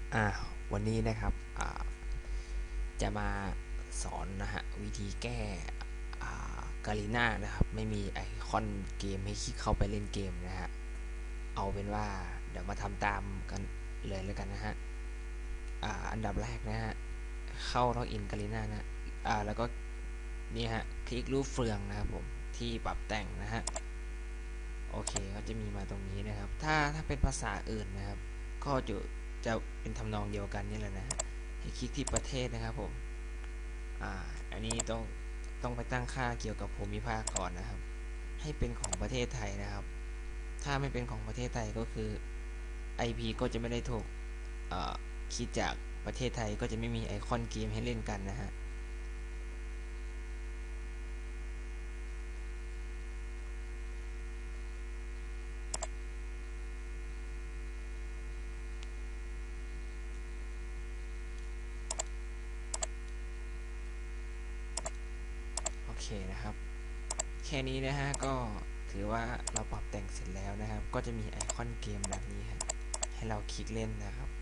อ่าวันนี้นะครับจะมาสอนนะฮะวิธีแก้การีน่านะครับไม่มีไอคอนเกมให้คลิกเข้าไปเล่นเกมนะฮะเอาเป็นว่าเดี๋ยวมาทำตามกันเลยแล้วกันนะฮะอันดับแรกนะฮะเข้าล็อกอินการีน่านะแล้วก็นี่ฮะคลิกรูปเฟืองนะครับผมที่ปรับแต่งนะฮะโอเคก็จะมีมาตรงนี้นะครับถ้าเป็นภาษาอื่นนะครับก็จะเป็นทำนองเดียวกันนี่แหละนะฮะให้คลิกที่ประเทศนะครับผม อันนี้ต้องไปตั้งค่าเกี่ยวกับภูมิภาคก่อนนะครับให้เป็นของประเทศไทยนะครับถ้าไม่เป็นของประเทศไทยก็คือ IP ก็จะไม่ได้ถูกคิดจากประเทศไทยก็จะไม่มีไอคอนเกมให้เล่นกันนะฮะโอเคนะครับแค่นี้นะฮะก็ถือว่าเราปรับแต่งเสร็จแล้วนะครับก็จะมีไอคอนเกมแบบนี้ฮะให้เราคลิกเล่นนะครับ